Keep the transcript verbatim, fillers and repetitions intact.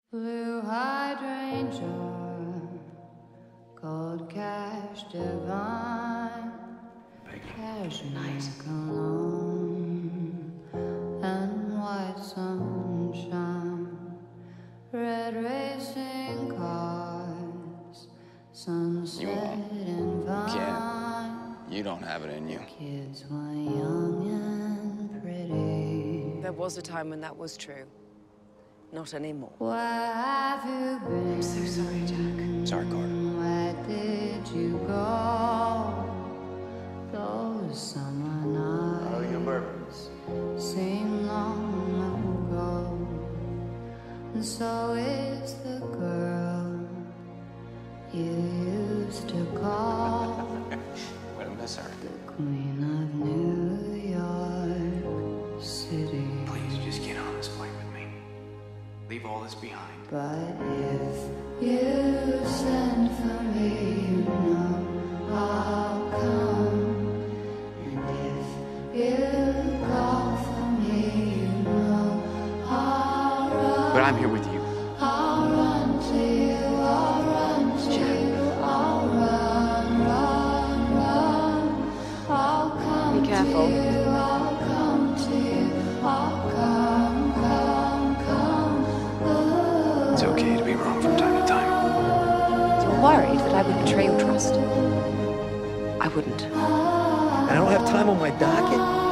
Blue hydrangea, gold cash divine, cashmere cologne, and white sunshine, red racing cars, sunset and vine. Can't. You don't have it in you. Kids were young and pretty. There was a time when that was true. Not anymore. Where have you been? I'm so sorry, Jack. Sorry, Carter. Where did you go? Those summer nights Oh, your bourbon. seem long ago. And so is the girl you used to call Way to miss her. the Queen of New York City. Please, just get on this flight with me. Leave all this behind. But if you send for me, you know I'll come. And if you call for me, you know I'll run. But I'm here with you. I'll run to you, I'll run to you, I'll run, run, run. I'll come Be careful. to you, I'll come to you, I'll come, come, come. Ooh. It's okay to be wrong from time to time. You're worried that I would betray your trust? I wouldn't. I don't have time on my docket.